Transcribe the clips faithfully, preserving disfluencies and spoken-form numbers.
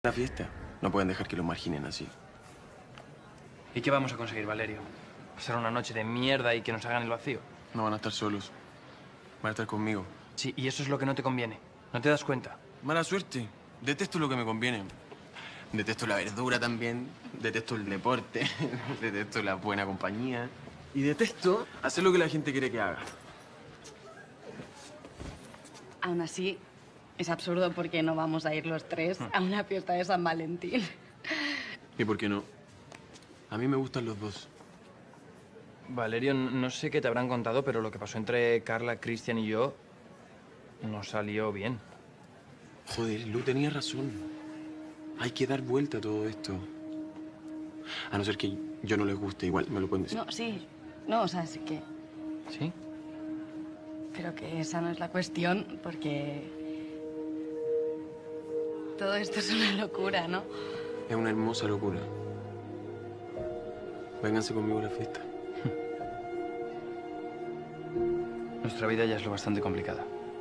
La fiesta. No pueden dejar que lo marginen así. ¿Y qué vamos a conseguir, Valerio? ¿Pasar una noche de mierda y que nos hagan el vacío? No van a estar solos. Van a estar conmigo. Sí, y eso es lo que no te conviene. ¿No te das cuenta? Mala suerte. Detesto lo que me conviene. Detesto la verdura también. Detesto el deporte. Detesto la buena compañía. Y detesto hacer lo que la gente quiere que haga. Aún así, es absurdo porque no vamos a ir los tres a una fiesta de San Valentín. ¿Y por qué no? A mí me gustan los dos. Valerio, no sé qué te habrán contado, pero lo que pasó entre Carla, Cristian y yo no salió bien. Joder, Lu tenía razón. Hay que dar vuelta a todo esto. A no ser que yo no les guste, igual me lo pueden decir. No, sí. No, o sea, sí que... ¿Sí? Pero que esa no es la cuestión, porque... todo esto es una locura, ¿no? Es una hermosa locura. Vénganse conmigo a la fiesta. Nuestra vida ya es lo bastante complicada.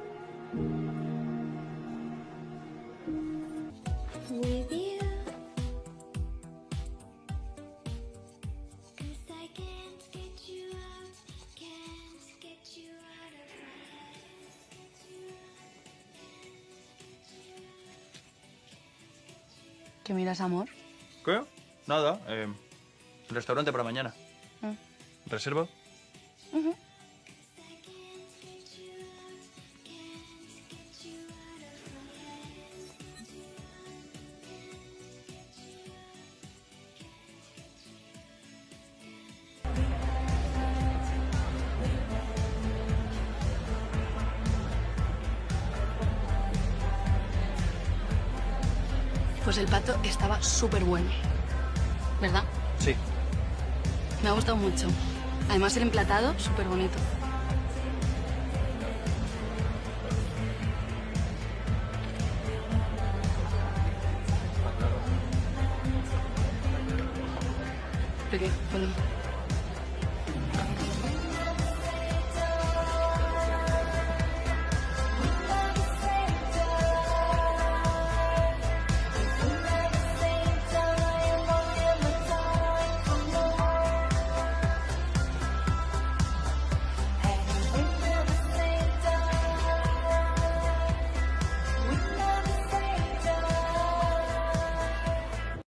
¿Qué miras, amor? ¿Qué? Nada. Eh, restaurante para mañana. Mm. ¿Reservo? Uh-huh. Pues el pato estaba súper bueno, ¿verdad? Sí. Me ha gustado mucho. Además, el emplatado, súper bonito. ¿De qué? Bueno.